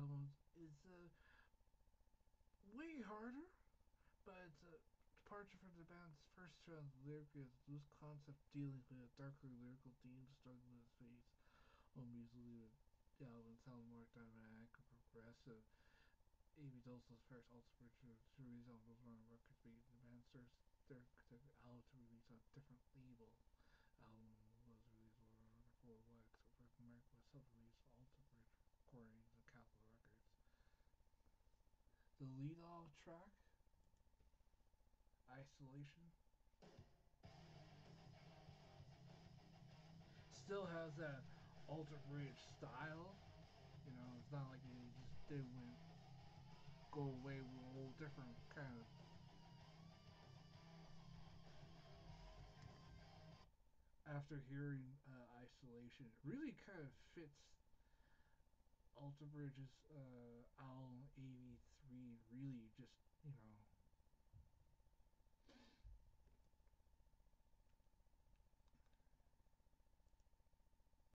albums is way harder, but it's a departure from the band's first two albums. Lyrically, has loose concept dealing with darker lyrical themes, struggling with space. Musically, the album sounds more dynamic and progressive. Amy Dulce's first Ultimate to release on those wrong records, making the band starts their album to release on a different label. Album was released worldwide, except for America was self-released Ultimate recordings and Capitol Records. The lead-off track, Isolation, still has that Alter Bridge style. You know, it's not like they just did went go away with a whole different kind of. After hearing Isolation, it really kind of fits Alter Bridge's album '83. Really, just